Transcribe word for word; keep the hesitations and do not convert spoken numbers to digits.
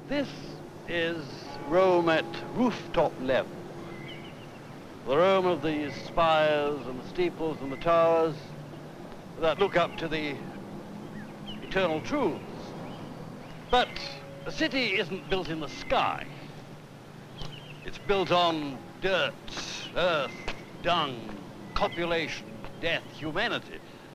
This is Rome at rooftop level. The Rome of the spires and the steeples and the towers that look up to the eternal truths. But a city isn't built in the sky. It's built on dirt, earth, dung, copulation, death, humanity.